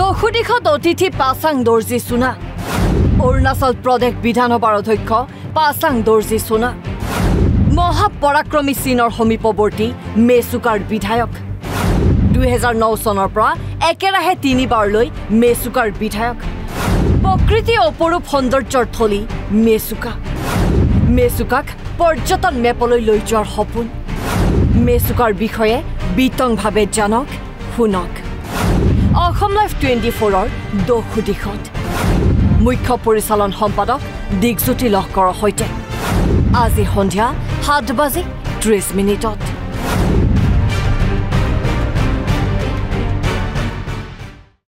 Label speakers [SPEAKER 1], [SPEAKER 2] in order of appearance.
[SPEAKER 1] দক্ষিণত অতিথি পাছাং দৰ্জী সোনা অৰুণাচল প্ৰদেশ বিধানসভাৰ অধ্যক্ষ পাছাং দৰ্জী সোনা মহাপৰাক্ৰমী চীনৰ সমীপৱৰ্তী মেচুকাৰ বিধায়ক 2009 চনৰ পৰা একেৰাহে 3 বাৰলৈ মেচুকাৰ বিধায়ক প্ৰকৃতি অপৰূপ সৌন্দৰ্যৰ থলী মেচুকাক পৰ্যটন মেপলৈ লৈ যোৱাৰ সপোন মেচুকাৰ বিষয়ে বিতংভাৱে জানক শুনক অসম লাইভ 24ৰ দক্ষিণত মুখ্য পৰিচালন সম্পাদক দিগজ্যোতি লহকৰৰ সৈতে আজি সন্ধিয়া 7:30